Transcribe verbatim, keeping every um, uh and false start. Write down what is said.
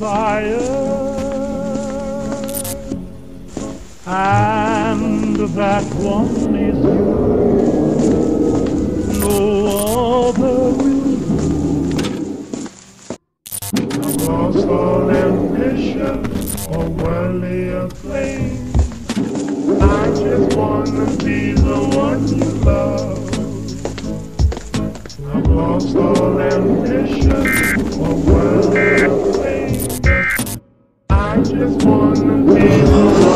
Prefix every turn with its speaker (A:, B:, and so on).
A: fire, and that one is you. No other will do. I've lost all ambition or worldly acclaim. I just wanna be the one you love. I've lost all ambition or worldly acclaim. I just wanna be the one.